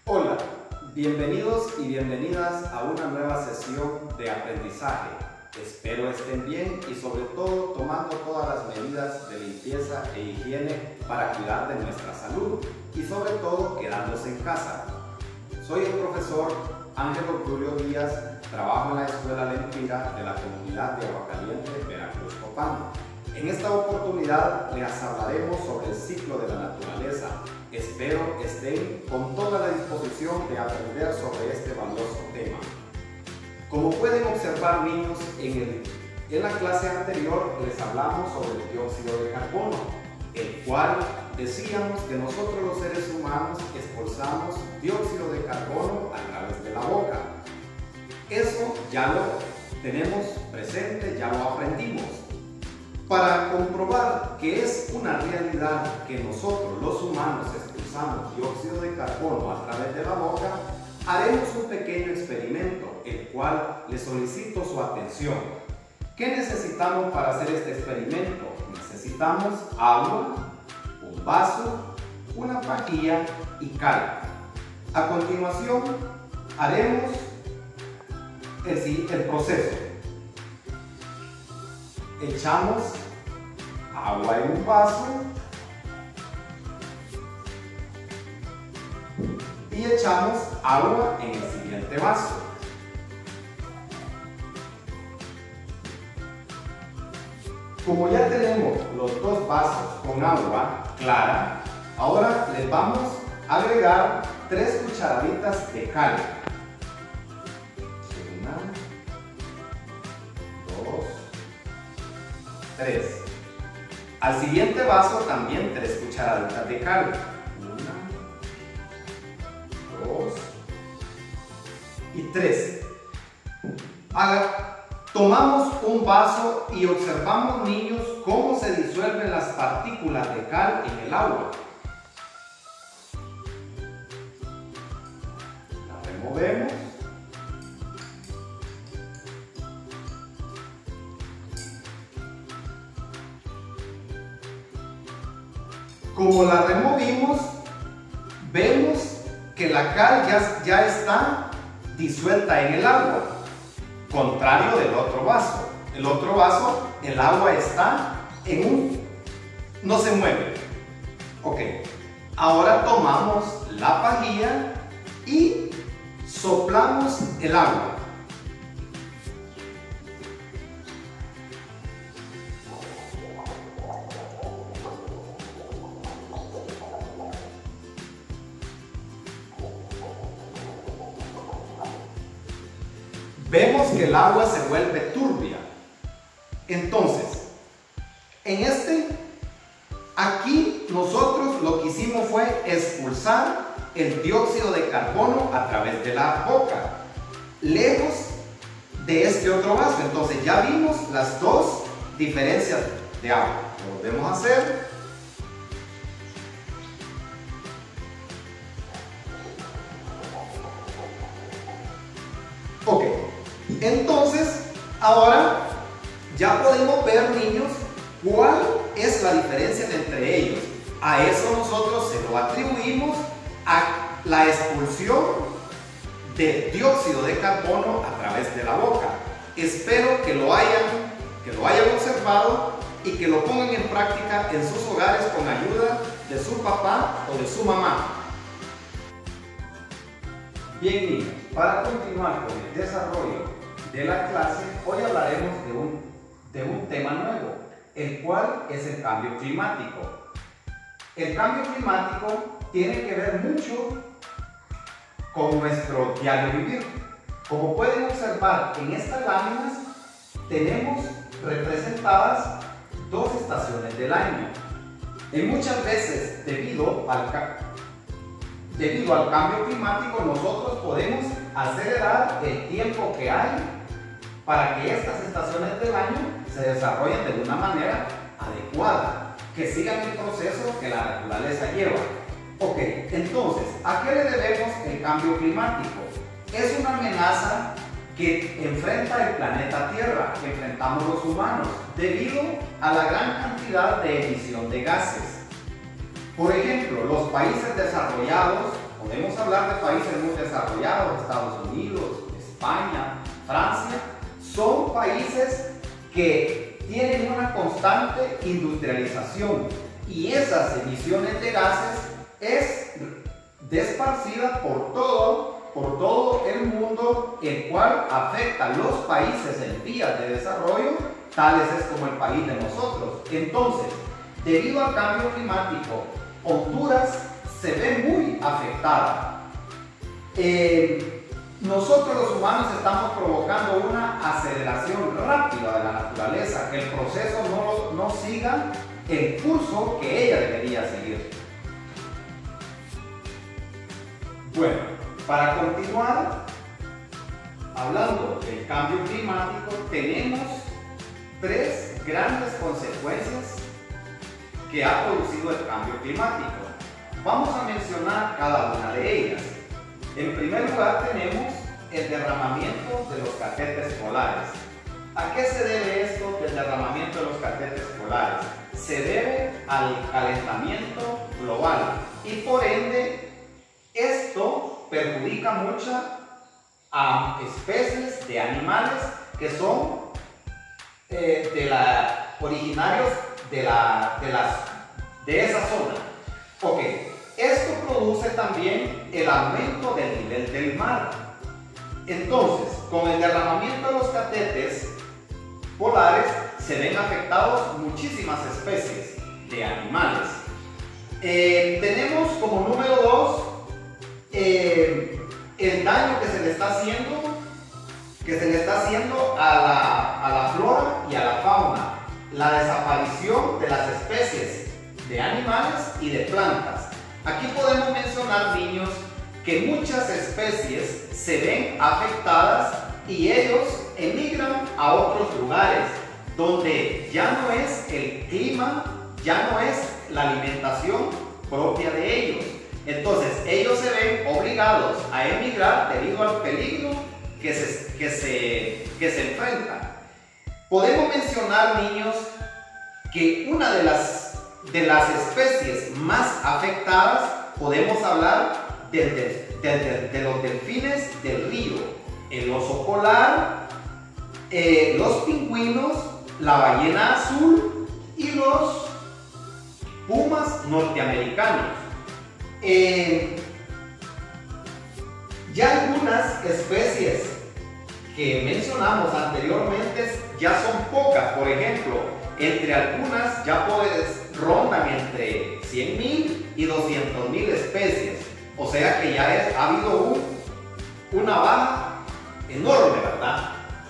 Hola, bienvenidos y bienvenidas a una nueva sesión de aprendizaje. Espero estén bien y sobre todo tomando todas las medidas de limpieza e higiene para cuidar de nuestra salud y sobre todo quedándose en casa. Soy el profesor Ángelo Tulio Díaz, trabajo en la Escuela Lempira de la comunidad de Aguacaliente, Veracruz, Copán. En esta oportunidad les hablaremos sobre el ciclo de la naturaleza. Espero estén con toda la disposición de aprender sobre este valioso tema. Como pueden observar, niños, en la clase anterior les hablamos sobre el dióxido de carbono, el cual decíamos que nosotros los seres humanos expulsamos dióxido de carbono a través de la boca. Eso ya lo tenemos presente, ya lo aprendimos. Para comprobar que es una realidad que nosotros los humanos expulsamos dióxido de carbono a través de la boca, haremos un pequeño experimento, el cual les solicito su atención. ¿Qué necesitamos para hacer este experimento? Necesitamos agua, un vaso, una pajilla y cal. A continuación haremos el proceso. Echamos agua en un vaso y echamos agua en el siguiente vaso. Como ya tenemos los dos vasos con agua clara, ahora les vamos a agregar 3 cucharaditas de cal. 3. Al siguiente vaso también 3 cucharaditas de cal. 1, 2 y 3. Tomamos un vaso y observamos, niños, cómo se disuelven las partículas de cal en el agua. La removemos. Como la removimos, vemos que la cal ya está disuelta en el agua, contrario del otro vaso. El otro vaso, el agua está no se mueve. Ok, ahora tomamos la pajilla y soplamos el agua. Vemos que el agua se vuelve turbia. Entonces, aquí nosotros lo que hicimos fue expulsar el dióxido de carbono a través de la boca, lejos de este otro vaso. Entonces ya vimos las dos diferencias de agua. Lo volvemos a hacer. Ok. Entonces, ahora ya podemos ver, niños, cuál es la diferencia entre ellos. A eso nosotros se lo atribuimos a la expulsión de dióxido de carbono a través de la boca. Espero que lo hayan observado y que lo pongan en práctica en sus hogares con ayuda de su papá o de su mamá. Bien, niños, para continuar con el desarrollo de la clase, hoy hablaremos de un tema nuevo, el cual es el cambio climático. El cambio climático tiene que ver mucho con nuestro diario vivir. Como pueden observar en estas láminas, tenemos representadas 2 estaciones del año. Y muchas veces, debido al cambio climático, nosotros podemos acelerar el tiempo que hay para que estas estaciones del año se desarrollen de una manera adecuada, que sigan el proceso que la naturaleza lleva. Ok, entonces, ¿a qué le debemos el cambio climático? Es una amenaza que enfrenta el planeta Tierra, que enfrentamos los humanos, debido a la gran cantidad de emisión de gases. Por ejemplo, los países desarrollados podemos hablar de países muy desarrollados, Estados Unidos, España, Francia, son países que tienen una constante industrialización y esas emisiones de gases es desparcida por todo el mundo, el cual afecta a los países en vías de desarrollo, tales es como el país de nosotros. Entonces, debido al cambio climático, Honduras se ve muy afectada. Nosotros los humanos estamos provocando una aceleración rápida de la naturaleza, que el proceso no siga el curso que ella debería seguir. Bueno, para continuar hablando del cambio climático, tenemos tres grandes consecuencias que ha producido el cambio climático. Vamos a mencionar cada una de ellas. En primer lugar tenemos el derramamiento de los catetes polares. ¿A qué se debe esto del derramamiento de los catetes polares? Se debe al calentamiento global y por ende esto perjudica mucho a especies de animales que son originarios de esa zona. Ok, esto produce también el aumento del nivel del mar. Entonces, con el derramamiento de los catetes polares se ven afectados muchísimas especies de animales. Tenemos como número 2 el daño que se le está haciendo a la flora y a la fauna, la desaparición de las especies de animales y de plantas. Aquí podemos mencionar, niños, que muchas especies se ven afectadas y ellos emigran a otros lugares donde ya no es el clima, ya no es la alimentación propia de ellos. Entonces ellos se ven obligados a emigrar debido al peligro que se enfrentan. Podemos mencionar, niños, que una de las especies más afectadas, podemos hablar de los delfines del río, el oso polar, los pingüinos, la ballena azul y los pumas norteamericanos. Ya algunas especies que mencionamos anteriormente ya son pocas. Por ejemplo, entre algunas ya rondan entre 100.000 y 200.000 especies. O sea que ya ha habido una baja enorme, ¿verdad?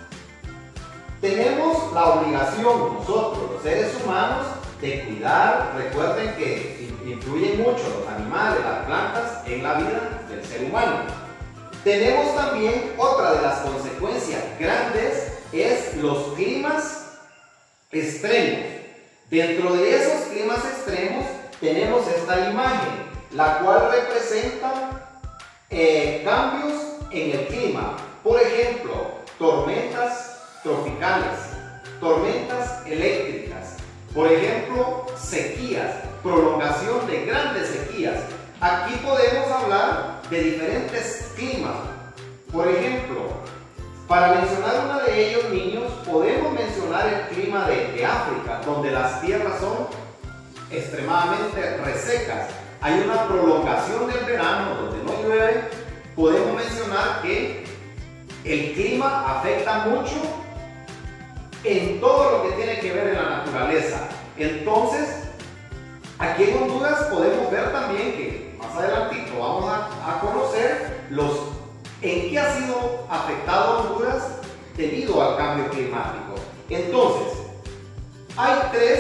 Tenemos la obligación nosotros, los seres humanos, de cuidar. Recuerden que influyen mucho los animales, las plantas en la vida del ser humano. Tenemos también otra de las consecuencias grandes, es los climas extremos. Dentro de esos climas extremos tenemos esta imagen, la cual representa cambios en el clima. Por ejemplo, tormentas tropicales, tormentas eléctricas, por ejemplo, sequías, prolongación de grandes sequías. Aquí podemos hablar de diferentes climas. Por ejemplo, para mencionar uno de ellos, niños, podemos mencionar el clima de África, donde las tierras son extremadamente resecas. Hay una prolongación del verano donde no llueve. Podemos mencionar que el clima afecta mucho en todo lo que tiene que ver en la naturaleza. Entonces, aquí en Honduras podemos ver también que más adelantito vamos a conocer en qué ha sido afectado Honduras debido al cambio climático. Entonces, hay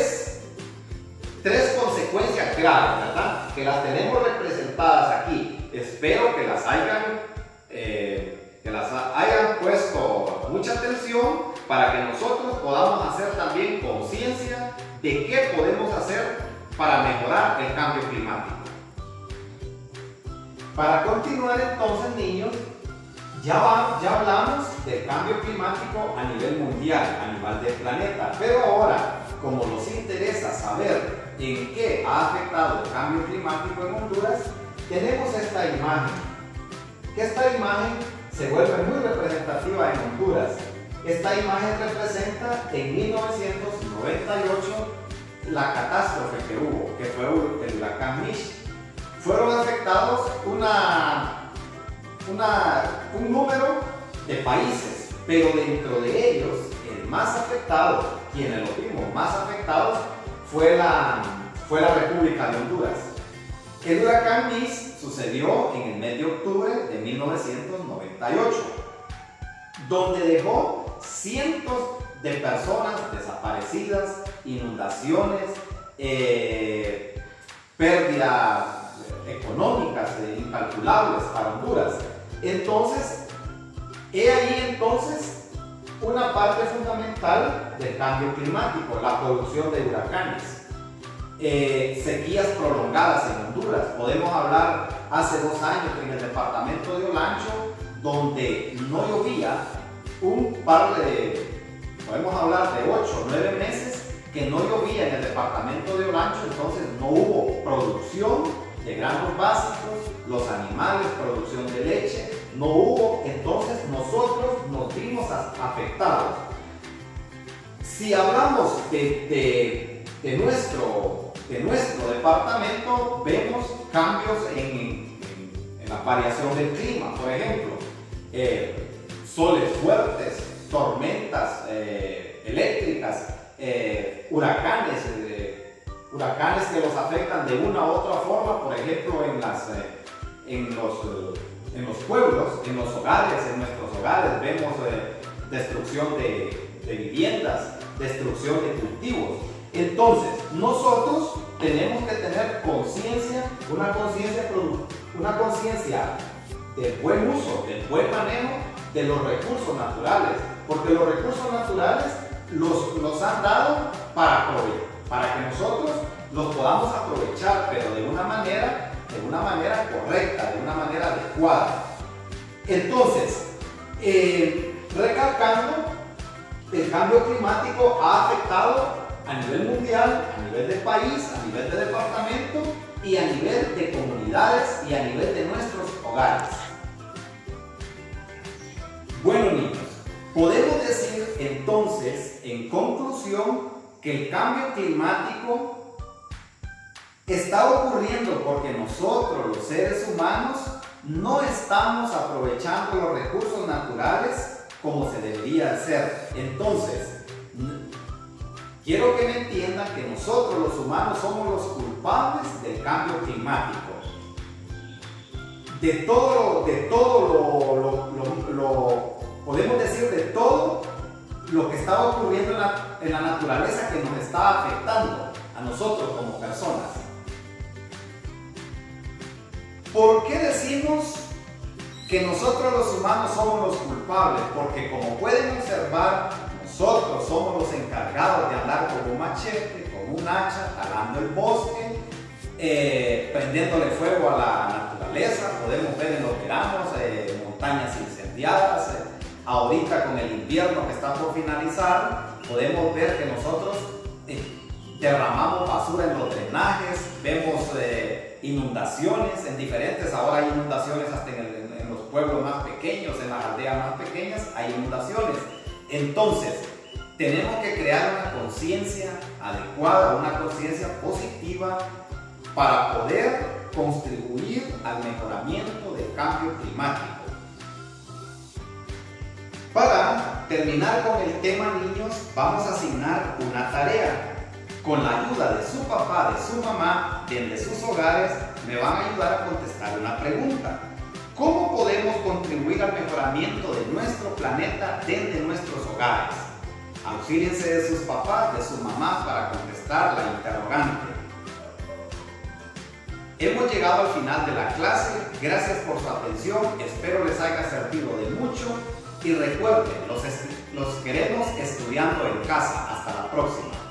tres consecuencias graves, ¿verdad? Que las tenemos representadas aquí. Espero que las hayan puesto mucha atención para que nosotros podamos hacer también conciencia de qué podemos hacer para mejorar el cambio climático. Para continuar entonces, niños, ya hablamos del cambio climático a nivel mundial, a nivel del planeta, pero ahora, como nos interesa saber en qué ha afectado el cambio climático en Honduras, tenemos esta imagen, que esta imagen se vuelve muy representativa en Honduras. Esta imagen representa en 1998 la catástrofe que hubo, que fue el huracán Mitch. Fueron afectados un número de países, pero dentro de ellos, el más afectado, quienes lo vimos más afectados, fue la República de Honduras. El huracán Mitch sucedió en el mes de octubre de 1998, donde dejó cientos de personas desaparecidas, inundaciones, pérdidas económicas incalculables para Honduras. Entonces, he ahí entonces una parte fundamental del cambio climático, la producción de huracanes. Sequías prolongadas en Honduras. Podemos hablar hace 2 años en el departamento de Olancho, donde no llovía podemos hablar de 8 o 9 meses que no llovía en el departamento de Olancho. Entonces no hubo producción de granos básicos, los animales, producción de leche, no hubo. Entonces nosotros nos vimos afectados. Si hablamos de nuestro departamento, vemos cambios en la variación del clima. Por ejemplo, soles fuertes, tormentas eléctricas, huracanes que los afectan de una u otra forma. Por ejemplo, en los pueblos, en los hogares, en nuestros hogares vemos destrucción de viviendas, destrucción de cultivos. Entonces, nosotros tenemos que tener conciencia, una conciencia del buen uso, del buen manejo de los recursos naturales, porque los recursos naturales los han dado para que nosotros los podamos aprovechar, pero de una manera correcta, de una manera adecuada. Entonces, recalcando, el cambio climático ha afectado a nivel mundial, a nivel de país, a nivel de departamento y a nivel de comunidades y a nivel de nuestros hogares. Bueno, niños, podemos decir entonces, en conclusión, que el cambio climático está ocurriendo porque nosotros, los seres humanos, no estamos aprovechando los recursos naturales como se debería hacer. Entonces, quiero que me entiendan que nosotros, los humanos, somos los culpables del cambio climático. Podemos decir de todo lo que está ocurriendo en la naturaleza que nos está afectando a nosotros como personas. ¿Por qué decimos que nosotros los humanos somos los culpables? Porque como pueden observar, nosotros somos los encargados de andar con un machete, con un hacha, talando el bosque, prendiéndole fuego a la naturaleza. Podemos ver en los veranos montañas incendiadas. Ahorita con el invierno que está por finalizar, podemos ver que nosotros derramamos basura en los drenajes, vemos inundaciones en diferentes, ahora hay inundaciones hasta en los pueblos más pequeños, en las aldeas más pequeñas hay inundaciones. Entonces, tenemos que crear una conciencia adecuada, una conciencia positiva para poder contribuir al mejoramiento del cambio climático. Para terminar con el tema, niños, vamos a asignar una tarea. Con la ayuda de su papá, de su mamá, desde sus hogares, me van a ayudar a contestar una pregunta. ¿Cómo podemos contribuir al mejoramiento de nuestro planeta desde nuestros hogares? Auxíliense de sus papás, de su mamá para contestar la interrogante. Hemos llegado al final de la clase. Gracias por su atención. Espero les haya servido de mucho. Y recuerden, los queremos estudiando en casa. Hasta la próxima.